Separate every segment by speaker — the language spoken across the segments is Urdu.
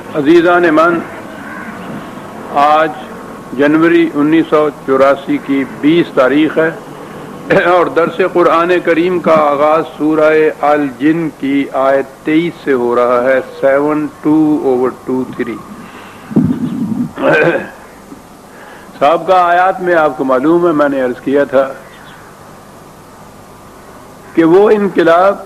Speaker 1: عزیزان من، آج جنوری 1984 کی 20 تاریخ ہے اور درس قرآن کریم کا آغاز سورہ الجن کی آیت 23 سے ہو رہا ہے، 72/23۔ سابقہ آیات میں آپ کو معلوم ہے، میں نے عرض کیا تھا کہ وہ انقلاب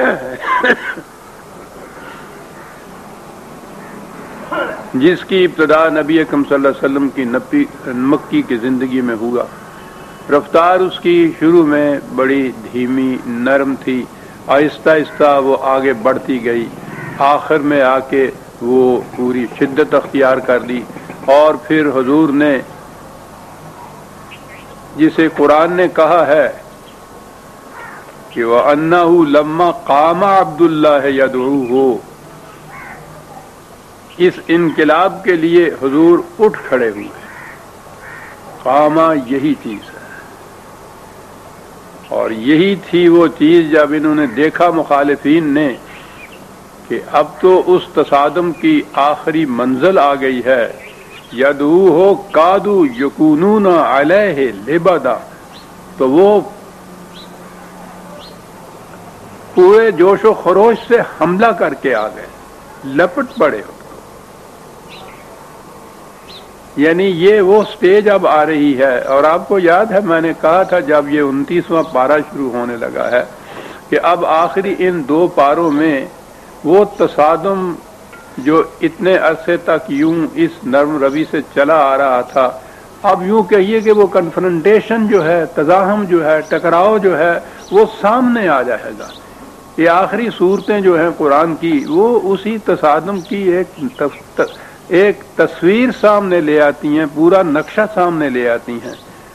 Speaker 1: جس کی ابتدا نبی اکرم صلی اللہ علیہ وسلم کی مکی کی زندگی میں ہوا، رفتار اس کی شروع میں بڑی دھیمی نرم تھی، آہستہ آہستہ وہ آگے بڑھتی گئی، آخر میں آ کے وہ پوری شدت اختیار کر لی، اور پھر حضور نے جسے قرآن نے کہا ہے کہ وَأَنَّهُ لَمَّا قَامَ عَبْدُ اللَّهِ يَدْعُوهُ، اس انقلاب کے لیے حضور اٹھ کھڑے ہوئے۔ قامہ یہی چیز ہے، اور یہی تھی وہ چیز جب انہوں نے دیکھا مخالفین نے کہ اب تو اس تصادم کی آخری منزل آ گئی ہے، یدعوہ کادو یکونون علیہ لبدا، تو وہ پورے جوش و خروش سے حملہ کر کے آ گئے، لپٹ پڑے ہو۔ یعنی یہ وہ سٹیج اب آ رہی ہے، اور آپ کو یاد ہے میں نے کہا تھا جب یہ 29واں پارہ شروع ہونے لگا ہے کہ اب آخری ان 2 پاروں میں وہ تصادم جو اتنے عرصے تک یوں اس نرم روی سے چلا آ رہا تھا، اب یوں کہیے کہ وہ کنفرنٹیشن جو ہے، تزاحم جو ہے، ٹکراؤ جو ہے، وہ سامنے آ جائے گا۔ یہ آخری صورتیں جو ہیں قرآن کی، وہ اسی تصادم کی ایک تصویر سامنے لے آتی ہیں، پورا نقشہ سامنے لے آتی ہیں۔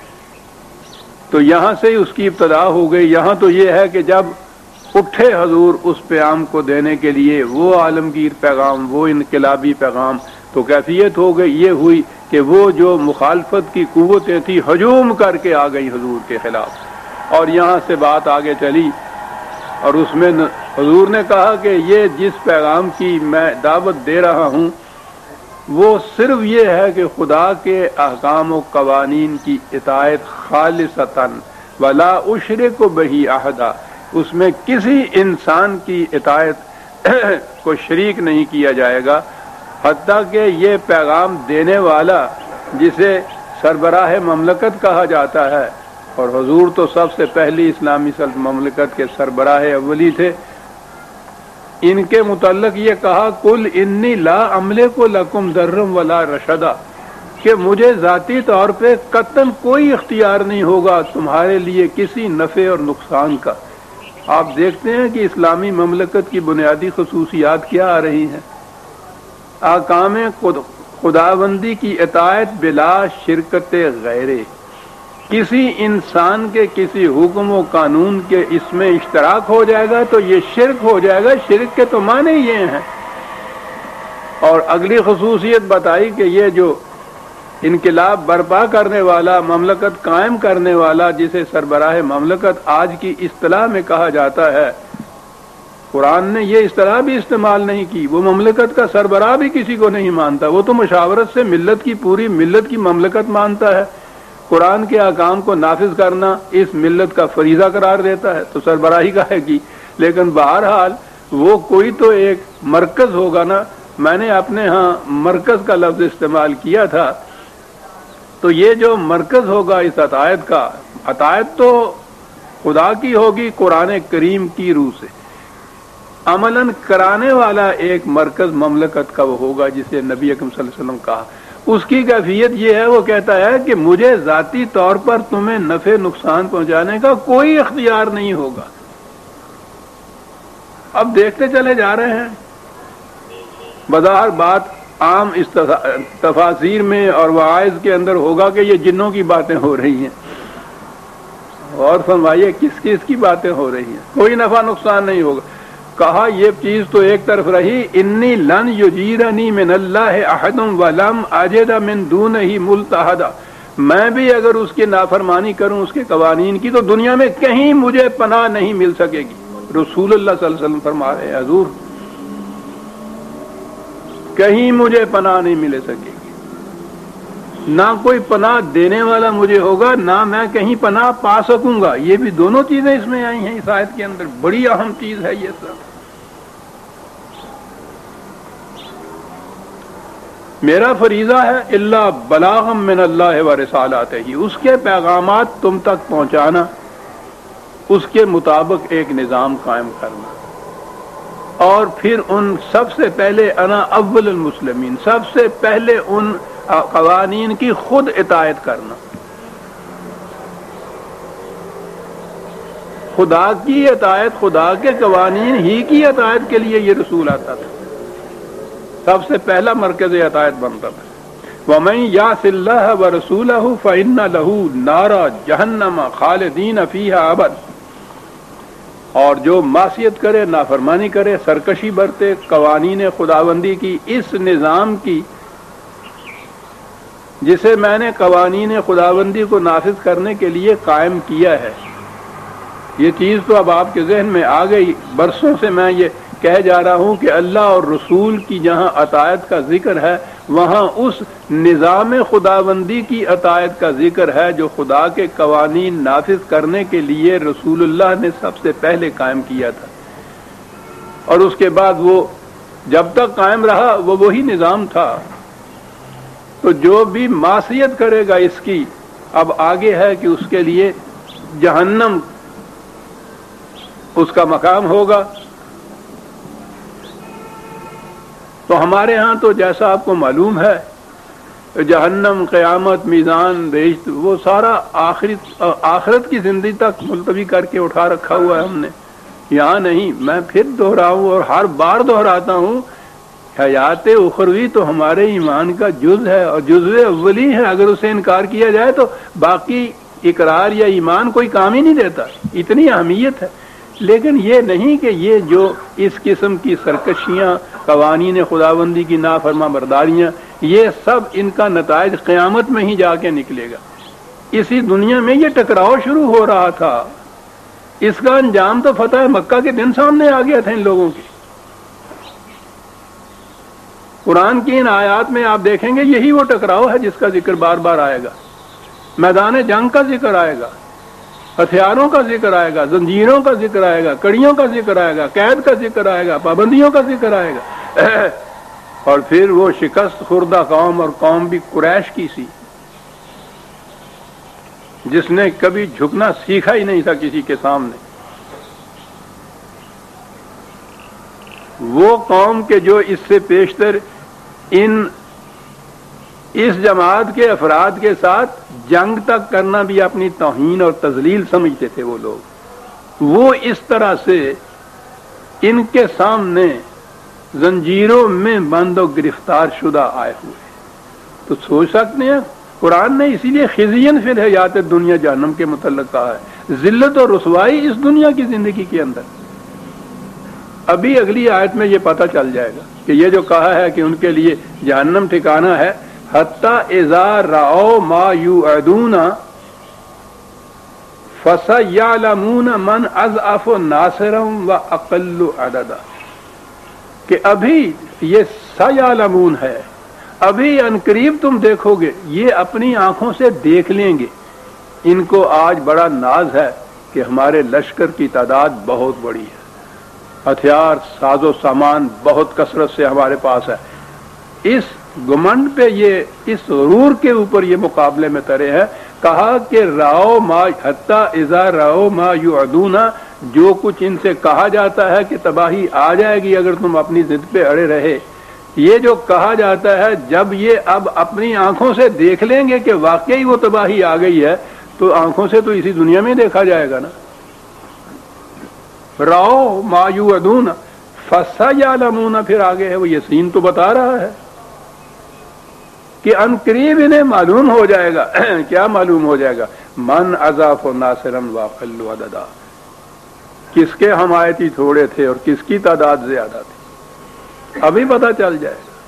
Speaker 1: تو یہاں سے اس کی ابتدا ہو گئی۔ یہاں تو یہ ہے کہ جب اٹھے حضور اس پیغام کو دینے کے لیے، وہ عالمگیر پیغام، وہ انقلابی پیغام، تو کیفیت ہو گئی یہ ہوئی کہ وہ جو مخالفت کی قوتیں تھیں ہجوم کر کے آ گئی حضور کے خلاف، اور یہاں سے بات آگے چلی، اور اس میں حضور نے کہا کہ یہ جس پیغام کی میں دعوت دے رہا ہوں وہ صرف یہ ہے کہ خدا کے احکام و قوانین کی اطاعت خالصتاً ولا اشرک بہ احدا، اس میں کسی انسان کی اطاعت کو شریک نہیں کیا جائے گا، حتیٰ کہ یہ پیغام دینے والا جسے سربراہ مملکت کہا جاتا ہے، اور حضور تو سب سے پہلی اسلامی مملکت کے سربراہ اولی تھے، ان کے متعلق یہ کہا کل انی لا املک لکم ضرم ولا رشدا، کہ مجھے ذاتی طور پہ قطعاً کوئی اختیار نہیں ہوگا تمہارے لیے کسی نفع اور نقصان کا۔ آپ دیکھتے ہیں کہ اسلامی مملکت کی بنیادی خصوصیات کیا آ رہی ہیں؟ احکام خداوندی کی اطاعت بلا شرکت غیرے، کسی انسان کے کسی حکم و قانون کے اس میں اشتراک ہو جائے گا تو یہ شرک ہو جائے گا۔ شرک کے تو معنی یہ ہیں۔ اور اگلی خصوصیت بتائی کہ یہ جو انقلاب برپا کرنے والا، مملکت قائم کرنے والا، جسے سربراہ مملکت آج کی اصطلاح میں کہا جاتا ہے، قرآن نے یہ اصطلاح بھی استعمال نہیں کی، وہ مملکت کا سربراہ بھی کسی کو نہیں مانتا، وہ تو مشاورت سے ملت کی پوری ملت کی مملکت مانتا ہے۔ قرآن کے احکام کو نافذ کرنا اس ملت کا فریضہ قرار دیتا ہے، تو سربراہی کا ہے کی، لیکن بہرحال وہ کوئی تو ایک مرکز ہوگا نا۔ میں نے اپنے ہاں مرکز کا لفظ استعمال کیا تھا، تو یہ جو مرکز ہوگا اس اطاعت کا، اطاعت تو خدا کی ہوگی قرآن کریم کی روح سے، عملاً کرانے والا ایک مرکز مملکت کا وہ ہوگا جسے نبی اکرم صلی اللہ علیہ وسلم کہا۔ اس کی کیفیت یہ ہے، وہ کہتا ہے کہ مجھے ذاتی طور پر تمہیں نفع نقصان پہنچانے کا کوئی اختیار نہیں ہوگا۔ اب دیکھتے چلے جا رہے ہیں، بظاہر بات عام تفاسیر میں اور وعائز کے اندر ہوگا کہ یہ جنوں کی باتیں ہو رہی ہیں، اور فرمائیے کس کس کی باتیں ہو رہی ہیں؟ کوئی نفع نقصان نہیں ہوگا۔ کہا یہ چیز تو ایک طرف رہی، انی لن یجیرنی من اللہ احد ولم اجد من دونہ ملتحدا، میں بھی اگر اس کی نافرمانی کروں اس کے قوانین کی تو دنیا میں کہیں مجھے پناہ نہیں مل سکے گی۔ رسول اللہ صلی اللہ علیہ وسلم فرما رہے ہیں، حضور کہیں مجھے پناہ نہیں مل سکے گی، نہ کوئی پناہ دینے والا مجھے ہوگا، نہ میں کہیں پناہ پا سکوں گا۔ یہ بھی دونوں چیزیں اس میں آئی ہیں اس آیت کے اندر، بڑی اہم چیز ہے یہ سب۔ میرا فریضہ ہے الا بلاغا من اللہ و رسالاتہ، اس کے پیغامات تم تک پہنچانا، اس کے مطابق ایک نظام قائم کرنا، اور پھر ان سب سے پہلے انا اول المسلمین، سب سے پہلے ان قوانین کی خود اطاعت کرنا۔ خدا کی اطاعت، خدا کے قوانین ہی کی اطاعت کے لیے یہ رسول آتا تھا، سب سے پہلا مرکز اطاعت بنتا تھا۔ وَمَن يَعْصِ اللَّهَ وَرَسُولَهُ فَإِنَّ لَهُ نَارَ جَهَنَّمَ خَالِدِينَ فِيهَا أَبَدًا، اور جو معصیت کرے، نافرمانی کرے، سرکشی برتے قوانین خداوندی کی، اس نظام کی جسے میں نے قوانین خداوندی کو نافذ کرنے کے لیے قائم کیا ہے۔ یہ چیز تو اب آپ کے ذہن میں آ گئی، برسوں سے میں یہ کہہ جا رہا ہوں کہ اللہ اور رسول کی جہاں اطاعت کا ذکر ہے، وہاں اس نظام خداوندی کی اطاعت کا ذکر ہے جو خدا کے قوانین نافذ کرنے کے لیے رسول اللہ نے سب سے پہلے قائم کیا تھا، اور اس کے بعد وہ جب تک قائم رہا وہ وہی نظام تھا۔ تو جو بھی معصیت کرے گا اس کی، اب آگے ہے کہ اس کے لیے جہنم اس کا مقام ہوگا۔ تو ہمارے ہاں تو جیسا آپ کو معلوم ہے، جہنم، قیامت، میزان، بہشت، وہ سارا آخرت کی زندگی تک ملتوی کر کے اٹھا رکھا ہوا ہے ہم نے، یہاں نہیں۔ میں پھر دوہراؤں اور ہر بار دہراتا ہوں، حیات اخروی تو ہمارے ایمان کا جز ہے اور جزو اولی ہے، اگر اسے انکار کیا جائے تو باقی اقرار یا ایمان کوئی کام ہی نہیں دیتا، اتنی اہمیت ہے۔ لیکن یہ نہیں کہ یہ جو اس قسم کی سرکشیاں، قوانین خداوندی کی نافرما برداریاں، یہ سب ان کا نتائج قیامت میں ہی جا کے نکلے گا۔ اسی دنیا میں یہ ٹکراؤ شروع ہو رہا تھا، اس کا انجام تو فتح مکہ کے دن سامنے آ گیا تھا ان لوگوں کی۔ قرآن کی ان آیات میں آپ دیکھیں گے یہی وہ ٹکراؤ ہے جس کا ذکر بار بار آئے گا، میدان جنگ کا ذکر آئے گا، ہتھیاروں کا ذکر آئے گا، زنجیروں کا ذکر آئے گا، کڑیوں کا ذکر آئے گا، قید کا ذکر آئے گا، پابندیوں کا ذکر آئے گا، اور پھر وہ شکست خوردہ قوم، اور قوم بھی قریش کی سی جس نے کبھی جھکنا سیکھا ہی نہیں تھا کسی کے سامنے، وہ قوم کے جو اس سے پیشتر اس جماعت کے افراد کے ساتھ جنگ تک کرنا بھی اپنی توہین اور تذلیل سمجھتے تھے وہ لوگ، وہ اس طرح سے ان کے سامنے زنجیروں میں بند و گرفتار شدہ آئے ہوئے۔ تو سوچ سکتے ہیں قرآن نے اسی لیے خزین فی الحیات دنیا جہنم کے متعلق کہا ہے، ذلت اور رسوائی اس دنیا کی زندگی کے اندر۔ ابھی اگلی آیت میں یہ پتہ چل جائے گا کہ یہ جو کہا ہے کہ ان کے لیے جہنم ٹھکانہ ہے، حتی اذا رأوا ما یوعدون فسیعلمون من اضعف ناصرا واقل عددا، کہ ابھی یہ سیعلمون ہے، ابھی عنقریب تم دیکھو گے، یہ اپنی آنکھوں سے دیکھ لیں گے۔ ان کو آج بڑا ناز ہے کہ ہمارے لشکر کی تعداد بہت بڑی ہے، ہتھیار، ساز و سامان بہت کثرت سے ہمارے پاس ہے۔ اس گمنڈ پہ، یہ اس غرور کے اوپر یہ مقابلے میں ترے ہیں۔ کہا کہ راؤ ما حتی اذا راؤ ما یعدون، جو کچھ ان سے کہا جاتا ہے کہ تباہی آ جائے گی اگر تم اپنی ضد پہ اڑے رہے، یہ جو کہا جاتا ہے جب یہ اب اپنی آنکھوں سے دیکھ لیں گے کہ واقعی وہ تباہی آ گئی ہے، تو آنکھوں سے تو اسی دنیا میں دیکھا جائے گا نا۔ راؤ ما یوعدون فسیعلمون، پھر آگے ہے وہ یسین تو بتا رہا ہے کہ عنقریب انہیں معلوم ہو جائے گا۔ کیا معلوم ہو جائے گا؟ من اضعف ناصرا واقل عددا، کس کے حمایتی تھوڑے تھے اور کس کی تعداد زیادہ تھی، ابھی پتہ چل جائے گا۔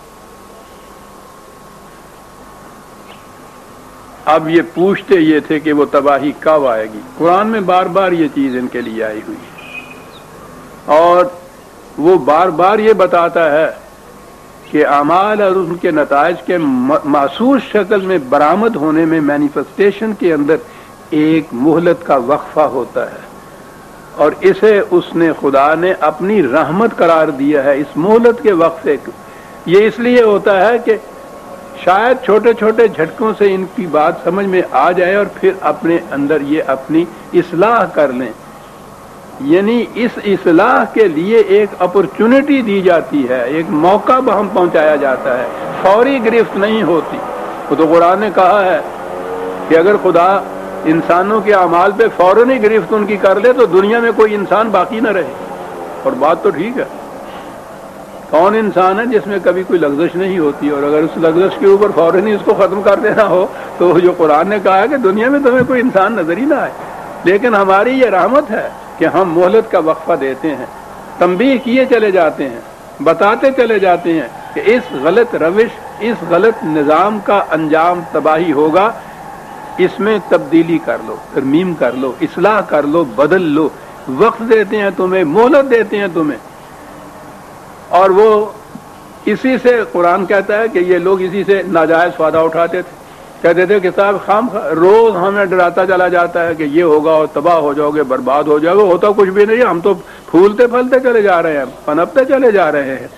Speaker 1: اب یہ پوچھتے یہ تھے کہ وہ تباہی کب آئے گی، قرآن میں بار بار یہ چیز ان کے لیے آئی ہوئی ہے، اور وہ بار بار یہ بتاتا ہے کہ اعمال اور ان کے نتائج کے محسوس شکل میں برآمد ہونے میں، مینیفیسٹیشن کے اندر ایک مہلت کا وقفہ ہوتا ہے، اور اسے اس نے خدا نے اپنی رحمت قرار دیا ہے اس مہلت کے وقفے کو۔ یہ اس لیے ہوتا ہے کہ شاید چھوٹے چھوٹے جھٹکوں سے ان کی بات سمجھ میں آ جائے اور پھر اپنے اندر یہ اپنی اصلاح کر لیں، یعنی اس اصلاح کے لیے ایک اپرچونٹی دی جاتی ہے، ایک موقع بہم پہنچایا جاتا ہے، فوری گرفت نہیں ہوتی۔ وہ تو قرآن نے کہا ہے کہ اگر خدا انسانوں کے اعمال پہ فوراً ہی گرفت ان کی کر لے تو دنیا میں کوئی انسان باقی نہ رہے، اور بات تو ٹھیک ہے۔ کون انسان ہے جس میں کبھی کوئی لغزش نہیں ہوتی، اور اگر اس لغزش کے اوپر فوراً ہی اس کو ختم کر دینا ہو تو جو قرآن نے کہا ہے کہ دنیا میں تمہیں کوئی انسان نظر ہی نہ آئے۔ لیکن ہماری یہ رحمت ہے کہ ہم مہلت کا وقفہ دیتے ہیں، تنبیہ کیے چلے جاتے ہیں، بتاتے چلے جاتے ہیں کہ اس غلط روش، اس غلط نظام کا انجام تباہی ہوگا، اس میں تبدیلی کر لو، ترمیم کر لو، اصلاح کر لو، بدل لو۔ وقت دیتے ہیں تمہیں، مہلت دیتے ہیں تمہیں، اور وہ اسی سے قرآن کہتا ہے کہ یہ لوگ اسی سے ناجائز فائدہ اٹھاتے تھے، کہتے تھے کہ صاحب خام روز ہمیں ڈراتا چلا جاتا ہے کہ یہ ہوگا اور تباہ ہو جاؤ گے، برباد ہو جاؤ گے، ہوتا کچھ بھی نہیں، ہم تو پھولتے پھلتے چلے جا رہے ہیں، پنپتے چلے جا رہے ہیں۔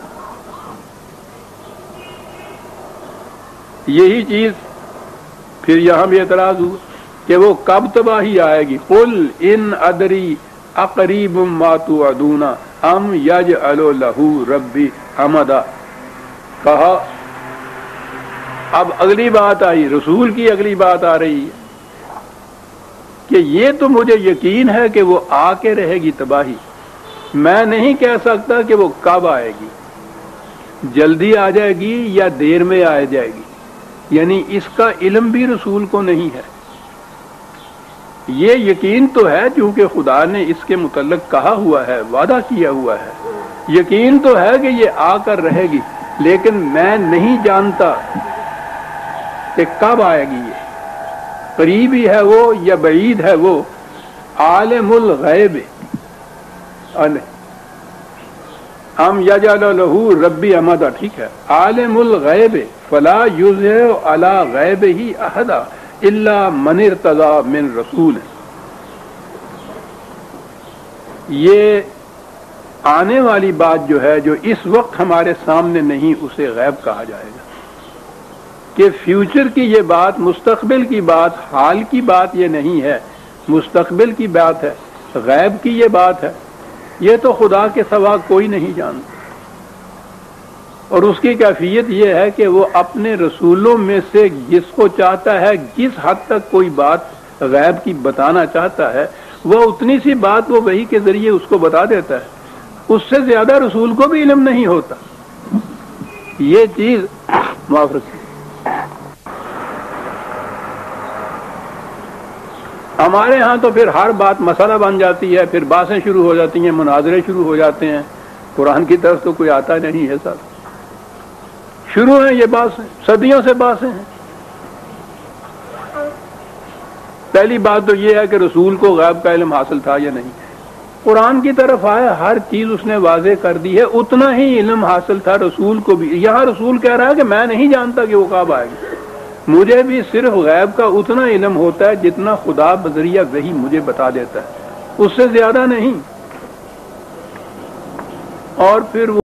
Speaker 1: یہی چیز پھر یہاں بھی اعتراض ہوا کہ وہ کب تباہی آئے گی؟ قل ان ادری اقریب ما توعدون ام یجعل لہ ربی امدا۔ کہا اب اگلی بات آئی، رسول کی اگلی بات آ رہی ہے کہ یہ تو مجھے یقین ہے کہ وہ آ کے رہے گی تباہی، میں نہیں کہہ سکتا کہ وہ کب آئے گی، جلدی آ جائے گی یا دیر میں آ جائے گی، یعنی اس کا علم بھی رسول کو نہیں ہے۔ یہ یقین تو ہے چونکہ خدا نے اس کے متعلق کہا ہوا ہے، وعدہ کیا ہوا ہے، یقین تو ہے کہ یہ آ کر رہے گی، لیکن میں نہیں جانتا کہ کب آئے گی، یہ قریبی ہے وہ یا بعید ہے وہ۔ عالم الغیب ام یجعل لہ ربی امدا، ٹھیک ہے، عالم الغیب فلا یظہر علی غیبہ احدا الا من ارتضی من رسول۔ یہ آنے والی بات جو ہے، جو اس وقت ہمارے سامنے نہیں، اسے غیب کہا جائے گا، کہ فیوچر کی یہ بات، مستقبل کی بات، حال کی بات یہ نہیں ہے، مستقبل کی بات ہے، غیب کی یہ بات ہے۔ یہ تو خدا کے سوا کوئی نہیں جانتا، اور اس کی کیفیت یہ ہے کہ وہ اپنے رسولوں میں سے جس کو چاہتا ہے، جس حد تک کوئی بات غیب کی بتانا چاہتا ہے، وہ اتنی سی بات وہ وحی کے ذریعے اس کو بتا دیتا ہے، اس سے زیادہ رسول کو بھی علم نہیں ہوتا۔ یہ چیز معاف رکھیے۔ ہمارے ہاں تو پھر ہر بات مسئلہ بن جاتی ہے، پھر باتیں شروع ہو جاتی ہیں، مناظرے شروع ہو جاتے ہیں، قرآن کی طرف تو کوئی آتا نہیں ہے سر، شروع ہیں یہ باتیں، صدیوں سے باتیں ہیں۔ پہلی بات تو یہ ہے کہ رسول کو غیب کا علم حاصل تھا یا نہیں، قرآن کی طرف آیا، ہر چیز اس نے واضح کر دی ہے، اتنا ہی علم حاصل تھا رسول کو بھی۔ یہاں رسول کہہ رہا ہے کہ میں نہیں جانتا کہ وہ کب آئے گی، مجھے بھی صرف غیب کا اتنا علم ہوتا ہے جتنا خدا بذریعہ وحی مجھے بتا دیتا ہے، اس سے زیادہ نہیں۔ اور پھر وہ